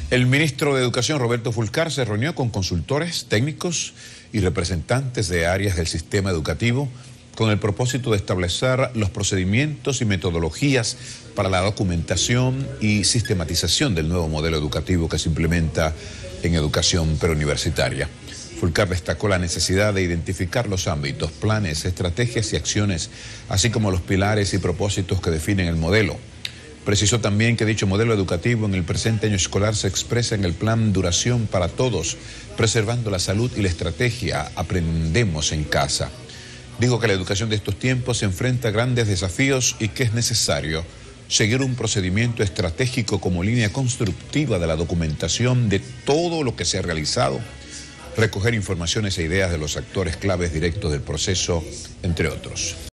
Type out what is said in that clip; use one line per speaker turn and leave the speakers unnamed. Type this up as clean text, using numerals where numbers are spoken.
El ministro de Educación, Roberto Fulcar, se reunió con consultores, técnicos y representantes de áreas del sistema educativo con el propósito de establecer los procedimientos y metodologías para la documentación y sistematización del nuevo modelo educativo que se implementa en educación preuniversitaria. Fulcar destacó la necesidad de identificar los ámbitos, planes, estrategias y acciones, así como los pilares y propósitos que definen el modelo. Precisó también que dicho modelo educativo en el presente año escolar se expresa en el plan Duración para Todos, preservando la salud y la estrategia Aprendemos en Casa. Dijo que la educación de estos tiempos se enfrenta a grandes desafíos y que es necesario seguir un procedimiento estratégico como línea constructiva de la documentación de todo lo que se ha realizado, recoger informaciones e ideas de los actores claves directos del proceso, entre otros.